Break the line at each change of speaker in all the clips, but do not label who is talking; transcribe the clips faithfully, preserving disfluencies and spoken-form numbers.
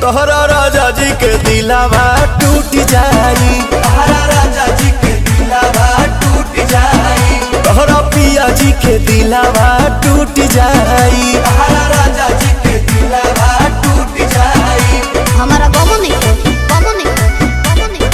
तोहरा राजा जी के दिलावा टूट जाई,
तोहरा राजा जी के दिलावा टूट जाई,
तोहरा पिया जी के दिलावा टूट जाई,
तोहरा राजा जी के दिलावा टूट जाई।
हमारा बाबू नहीं बाबू नहीं बाबू नहीं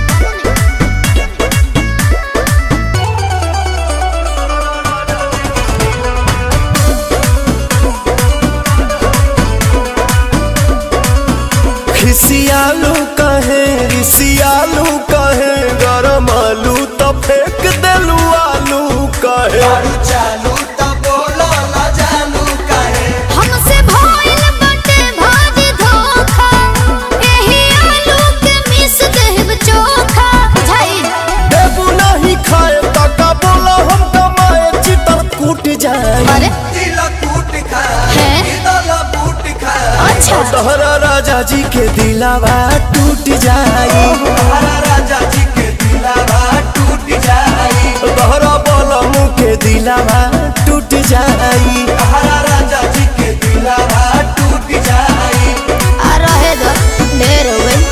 खिसियालू कहे रिसियालू कहे गरम आलू तो फेंक देलू आलू कहे,
गाड़ी चालू तो बोलो ना जानू कहे,
हमसे भइल बाटे भाजी धोखा, एही आलू के मिस देब चोखा बुझाई।
देबू नहीं खाए तका बोला हम कमाए चितर कूट जाए।
अरे
दिल टूट खाए
हैं?
दिल बूट खाए।
अच्छा
तोहरा राजा जी के दिलावा टूट जाई,
तोहरा राजा जी के दिलावा टूट जाई,
तोहरा बलमू के दिलावा टूट जाई।
तोहरा राजा जी के दिलावा टूट जाई।
आ रहे दो ढेर हो गई।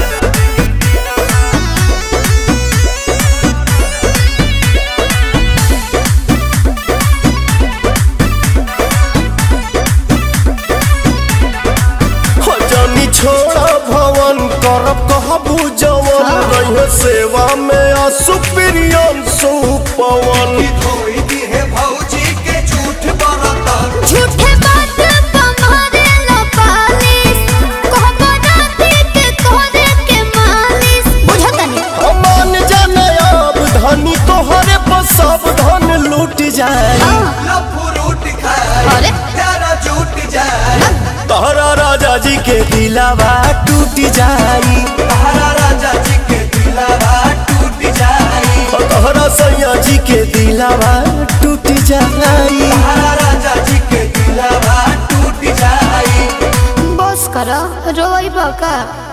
जानी छोड़ा भवन करब कहबू जवन, रहे सेवा में असुप्रियम सुपवन।
धोई दी है भौजी के झूठ बरतर,
झूठे बात तुम्हारे लो पालिस, कहबो राती के तोहरे के मालिस बुझतनी।
अमान जाने अब धनी तोहरे पर सब धन लूट जाए।
लफुरूट खाए
अरे
प्यारा झूठ जाए,
तोहरा राजा जी के दिलावा टूट जाई,
तोहरा राजा जी के दिलावा टूट जाई,
तोहरा सैया जी के दिलावा टूट जाई।
तोहरा राजा जी के दिलावा टूट जाई।
बस करो रोई बका।